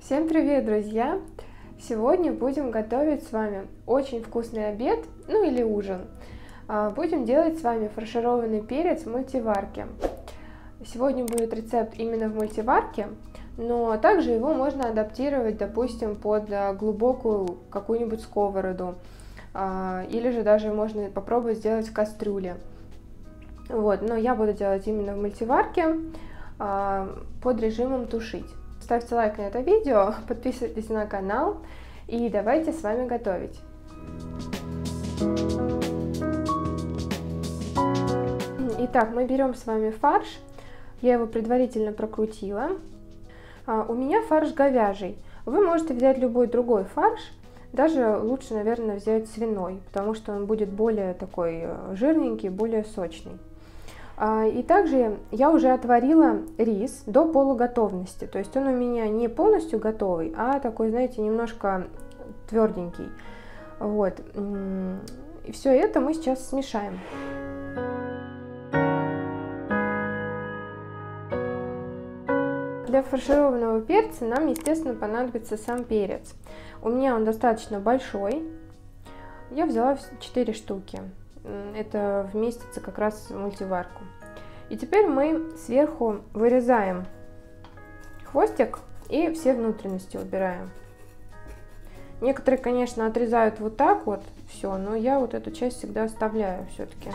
Всем привет, друзья! Сегодня будем готовить с вами очень вкусный обед, ну или ужин. Будем делать с вами фаршированный перец в мультиварке. Сегодня будет рецепт именно в мультиварке, но также его можно адаптировать, допустим, под глубокую какую-нибудь сковороду. Или же даже можно попробовать сделать в кастрюле. Вот, но я буду делать именно в мультиварке под режимом тушить. Ставьте лайк на это видео, подписывайтесь на канал и давайте с вами готовить. Итак, мы берем с вами фарш. Я его предварительно прокрутила. У меня фарш говяжий. Вы можете взять любой другой фарш. Даже лучше, наверное, взять свиной, потому что он будет более такой жирненький, более сочный. И также я уже отварила рис до полуготовности, то есть он у меня не полностью готовый, а такой, знаете, немножко тверденький. Вот. И все это мы сейчас смешаем. Для фаршированного перца нам, естественно, понадобится сам перец. У меня он достаточно большой, я взяла 4 штуки. Это вместится как раз в мультиварку. И теперь мы сверху вырезаем хвостик и все внутренности убираем. Некоторые, конечно, отрезают вот так вот все, но я вот эту часть всегда оставляю все-таки.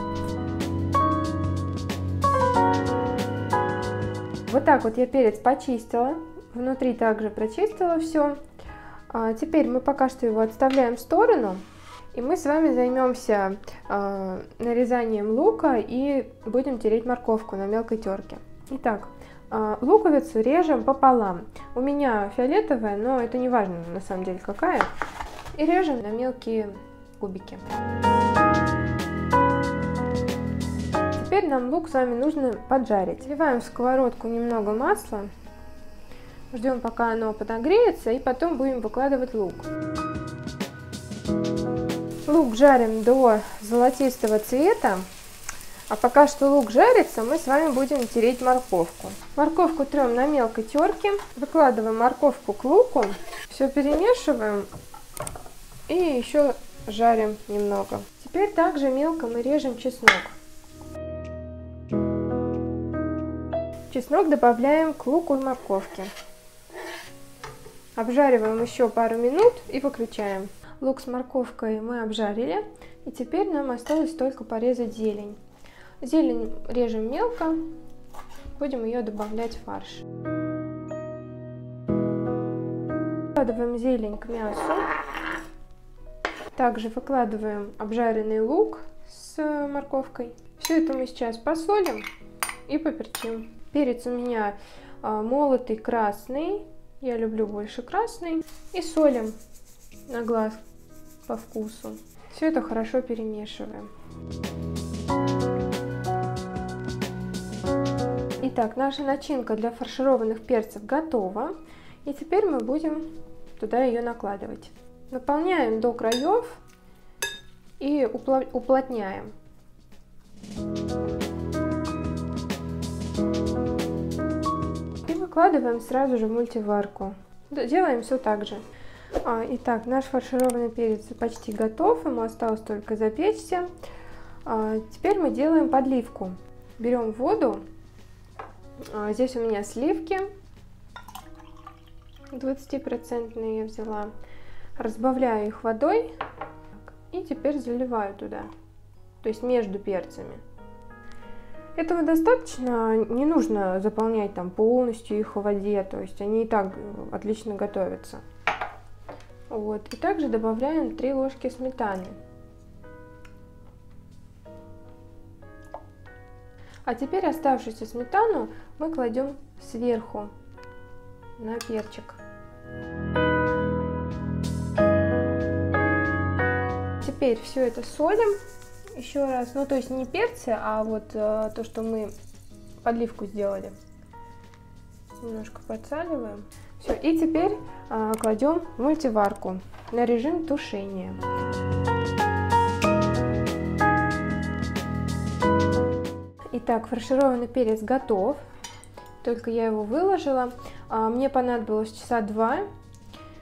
Вот так вот я перец почистила, внутри также прочистила все. Теперь мы пока что его отставляем в сторону. И мы с вами займемся нарезанием лука и будем тереть морковку на мелкой терке. Итак, луковицу режем пополам. У меня фиолетовая, но это не важно на самом деле какая. И режем на мелкие кубики. Теперь нам лук с вами нужно поджарить. Вливаем в сковородку немного масла. Ждем, пока оно подогреется, и потом будем выкладывать лук. Лук жарим до золотистого цвета, а пока что лук жарится, мы с вами будем тереть морковку. Морковку трем на мелкой терке, выкладываем морковку к луку, все перемешиваем и еще жарим немного. Теперь также мелко мы режем чеснок. Чеснок добавляем к луку и морковке. Обжариваем еще пару минут и выключаем. Лук с морковкой мы обжарили, и теперь нам осталось только порезать зелень. Зелень режем мелко, будем ее добавлять в фарш. Выкладываем зелень к мясу. Также выкладываем обжаренный лук с морковкой. Все это мы сейчас посолим и поперчим. Перец у меня молотый красный, я люблю больше красный. И солим на глаз по вкусу. Все это хорошо перемешиваем. Итак, наша начинка для фаршированных перцев готова. И теперь мы будем туда ее накладывать. Наполняем до краев и уплотняем. И выкладываем сразу же в мультиварку. Делаем все так же. Итак, наш фаршированный перец почти готов, ему осталось только запечься. Теперь мы делаем подливку. Берем воду, здесь у меня сливки 20% я взяла, разбавляю их водой и теперь заливаю туда, то есть между перцами. Этого достаточно, не нужно заполнять там полностью их в воде, то есть они и так отлично готовятся. Вот. И также добавляем 3 ложки сметаны. А теперь оставшуюся сметану мы кладем сверху на перчик. Теперь все это солим еще раз. Ну, то есть не перцы, а вот то, что мы подливку сделали. Немножко подсаливаем. Все, и теперь кладем в мультиварку на режим тушения. Итак, фаршированный перец готов. Только я его выложила. Мне понадобилось часа 2.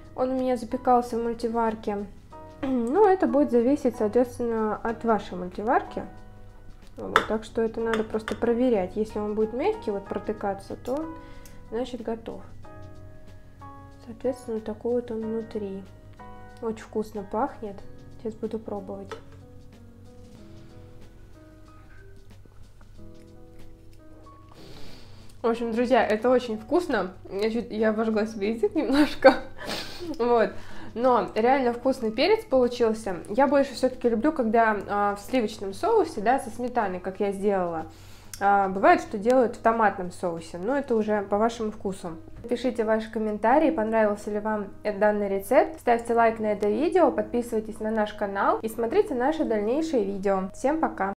Он у меня запекался в мультиварке. Ну, это будет зависеть, соответственно, от вашей мультиварки. Вот, так что это надо просто проверять. Если он будет мягкий, вот протыкаться, то значит готов. Соответственно, такой вот он внутри. Очень вкусно пахнет. Сейчас буду пробовать. В общем, друзья, это очень вкусно. Я обожгла себе язык немножко. Вот. Но реально вкусный перец получился. Я больше все-таки люблю, когда в сливочном соусе, да, со сметаной, как я сделала. Бывает, что делают в томатном соусе, но это уже по вашему вкусу. Пишите ваши комментарии, понравился ли вам данный рецепт. Ставьте лайк на это видео, подписывайтесь на наш канал и смотрите наши дальнейшие видео. Всем пока!